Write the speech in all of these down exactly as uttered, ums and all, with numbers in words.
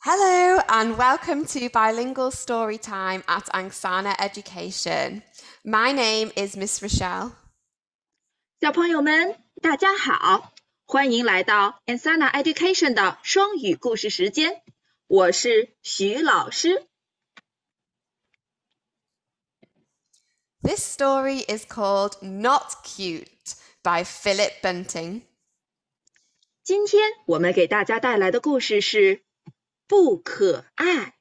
Hello and welcome to Bilingual Storytime at Angsana Education. My name is Miss Rochelle. 小朋友们，大家好，欢迎来到 Angsana Education 的双语故事时间，我是徐老师。 This story is called Not Cute by Philip Bunting. 今天我们给大家带来的故事是不可爱。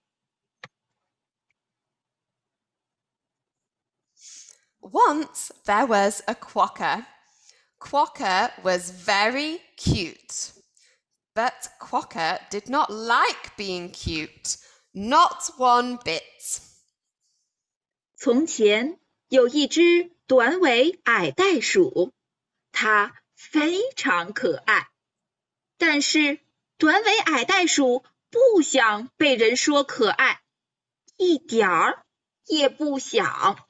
Once there was a quokka. Quokka was very cute. But Quokka did not like being cute, not one bit. 从前有一只短尾矮袋鼠，它非常可爱，但是短尾矮袋鼠不想被人说可爱，一点儿也不想。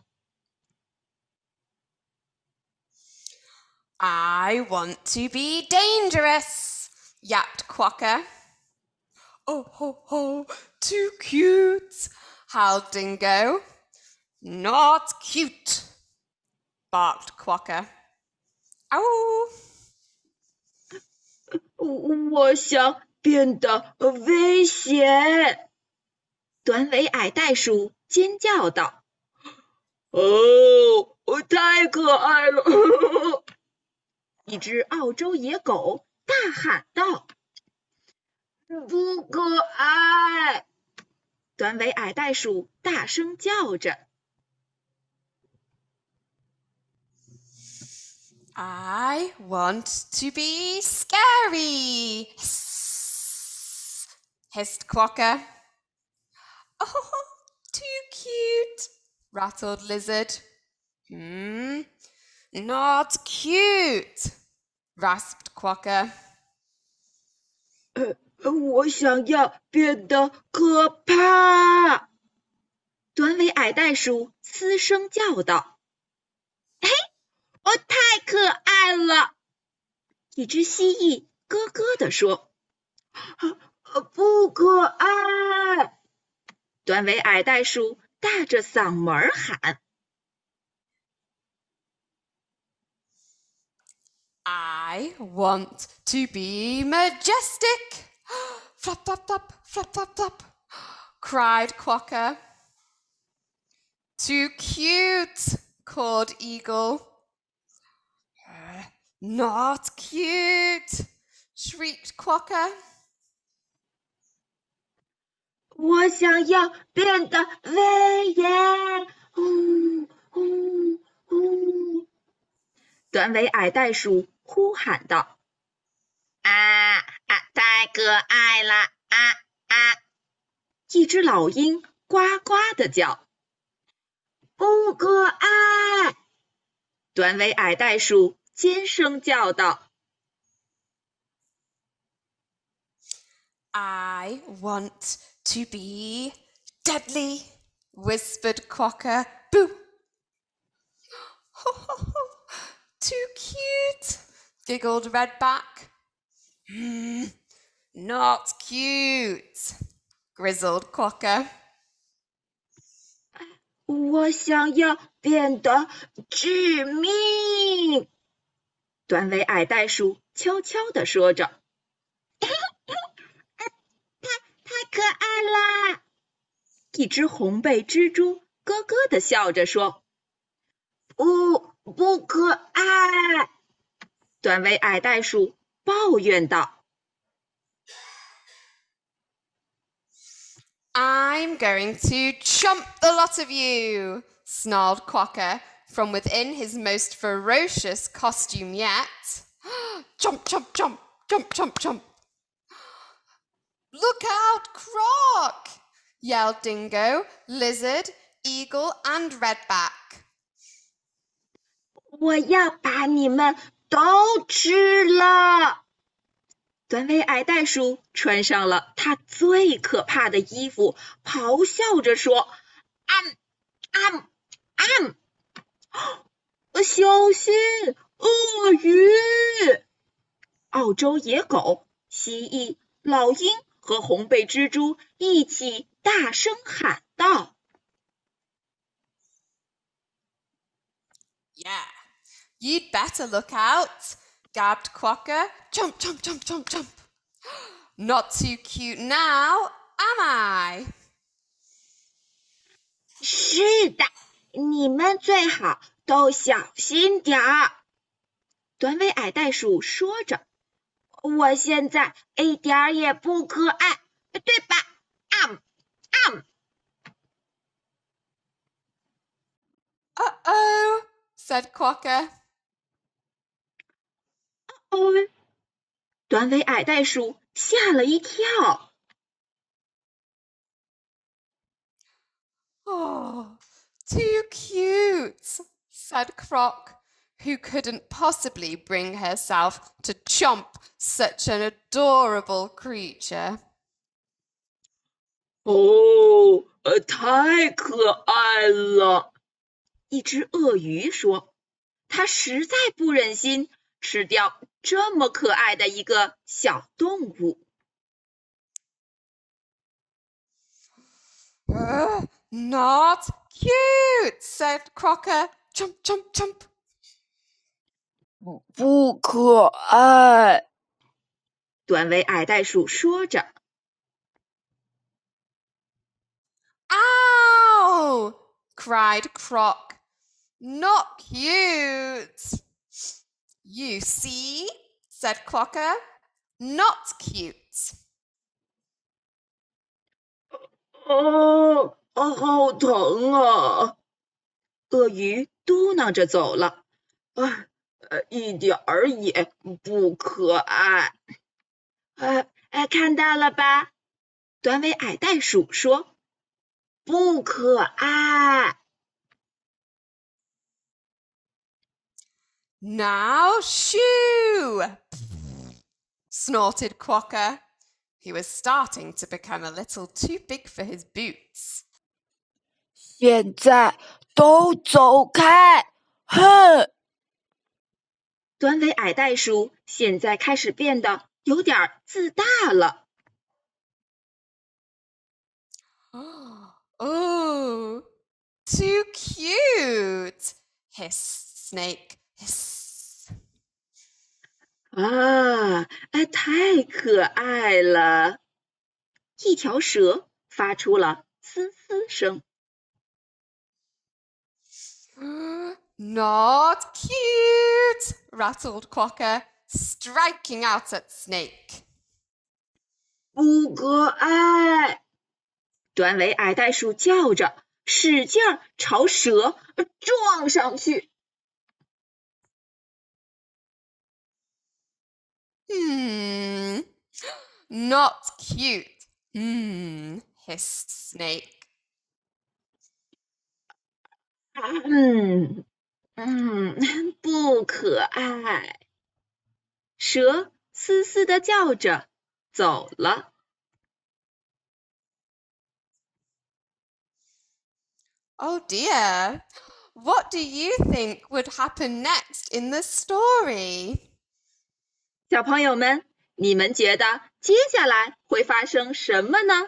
I want to be dangerous, yapped Quokka. Oh, ho, ho, too cute, howled Dingo. Not cute, barked Quokka. Ow! 我想变得危险，短尾矮袋鼠尖叫道：“哦，太可爱了！”一只澳洲野狗大喊道：“不可爱！”短尾矮袋鼠大声叫着。 I want to be scary, hissed Quokka. Oh, too cute, rattled Lizard. Hmm, not cute, rasped Quokka. 我想要变得可怕！短尾矮袋鼠嘶声叫道：“嘿，我太可爱了！”一只蜥蜴咯咯地说：“不可爱！”短尾矮袋鼠大着嗓门喊。 I want to be majestic. Flop, flop, flop, flop, flop, flop, cried Quokka. Too cute, called Eagle. Uh, not cute, shrieked Quokka. 我想要变得威严！呼呼呼！短尾矮袋鼠呼喊道：“啊啊，太可爱了！啊啊！”一只老鹰呱呱地叫。不可爱！短尾矮袋鼠尖声叫道。 I want to be deadly, whispered Quokka. Boo! Too cute, giggled Redback. Mm, not cute, grizzled Quokka. 我想要变得致命！短尾矮袋鼠悄悄地说着。太太可爱啦！一只红背蜘蛛咯咯地笑着说：“不，不可爱！”短尾矮袋鼠抱怨道。 I'm going to chomp the lot of you, snarled Quokka from within his most ferocious costume yet. Chomp, chomp, chomp, chomp, chomp, chomp. Look out, Croc! Yelled Dingo, Lizard, Eagle, and Redback. 我要把你们都吃了！短尾矮袋鼠穿上了它最可怕的衣服，咆哮着说：“啊啊啊！小心，鳄鱼！”澳洲野狗、蜥蜴、老鹰和红背蜘蛛一起大声喊道 Yeah, you'd better look out, gabbed Quokka. Jump, jump, jump, jump, jump. Not too cute now, am I? 是的，你们最好都小心点儿。短尾矮袋鼠说着，我现在一点儿也不可爱，对吧？啊啊 Uh-oh, said Quokka. 哦，短尾矮袋鼠吓了一跳。 Oh, too cute, said Croc, who couldn't possibly bring herself to chomp such an adorable creature. 哦，呃，太可爱了！一只鳄鱼说，它实在不忍心吃掉这么可爱的一个小动物。 Uh, not cute, said Crocker. Jump, jump, jump. 不可爱， 短尾矮袋鼠说着。 Ow! cried Croc. Not cute. You see, said Quokka. Not cute. 哦，哦，好疼啊！鳄鱼嘟囔着走了。啊，呃，一点儿也不可爱。呃，哎，看到了吧？短尾矮袋鼠说：“不可爱。” Now shoo! snorted Quokka. He was starting to become a little too big for his boots. 现在都走开！哼！ 短尾矮袋鼠现在开始变得有点自大了。 Oh, too cute! hissed Snake. Hiss. 啊，哎，太可爱了！一条蛇发出了嘶嘶声。 Not cute! rattled Quokka, striking out at Snake. 不可爱！短尾矮袋鼠叫着，使劲儿朝蛇撞上去。 Hmm, not cute. Hmm, hissed Snake. 嗯嗯，不可爱。蛇嘶嘶地叫着走了。 Oh dear. What do you think would happen next in the story? 小朋友们，你们觉得接下来会发生什么呢？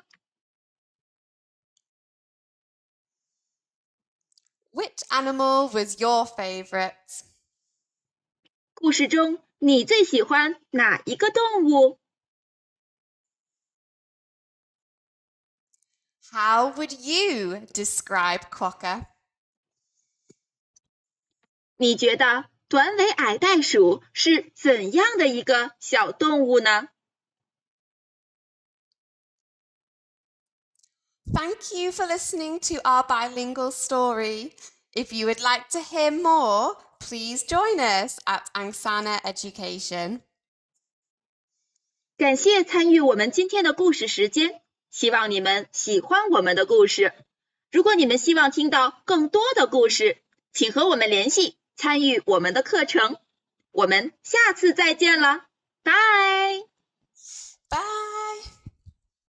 Which animal was your favorite? 故事中你最喜欢哪一个动物？ How would you describe Quokka? 你觉得短尾矮袋鼠是怎样的一个小动物呢？ Thank you for listening to our bilingual story. If you would like to hear more, please join us at Angsana Education. 感谢参与我们今天的故事时间，希望你们喜欢我们的故事。如果你们希望听到更多的故事，请和我们联系，参与我们的课程。我们下次再见了，拜。 Bye.